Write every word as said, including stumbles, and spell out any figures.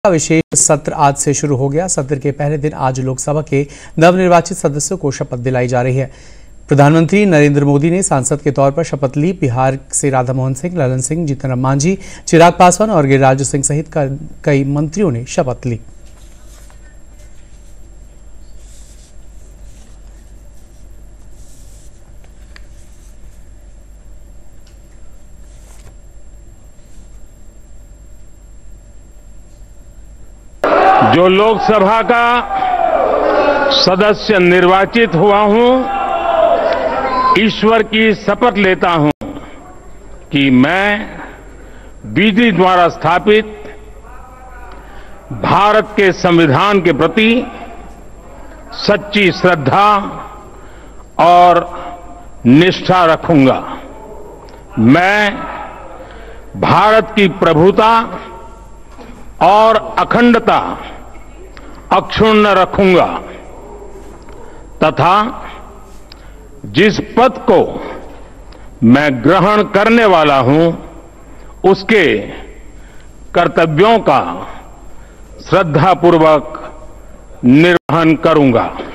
का विशेष सत्र आज से शुरू हो गया। सत्र के पहले दिन आज लोकसभा के नवनिर्वाचित सदस्यों को शपथ दिलाई जा रही है। प्रधानमंत्री नरेंद्र मोदी ने सांसद के तौर पर शपथ ली। बिहार से राधा मोहन सिंह, ललन सिंह, जीतन राम मांझी, चिराग पासवान और गिरिराज सिंह सहित कई मंत्रियों ने शपथ ली। जो लोकसभा का सदस्य निर्वाचित हुआ हूं, ईश्वर की शपथ लेता हूं कि मैं विधि द्वारा स्थापित भारत के संविधान के प्रति सच्ची श्रद्धा और निष्ठा रखूंगा। मैं भारत की प्रभुता और अखंडता अक्षुण्ण रखूंगा तथा जिस पद को मैं ग्रहण करने वाला हूं उसके कर्तव्यों का श्रद्धापूर्वक निर्वहन करूंगा।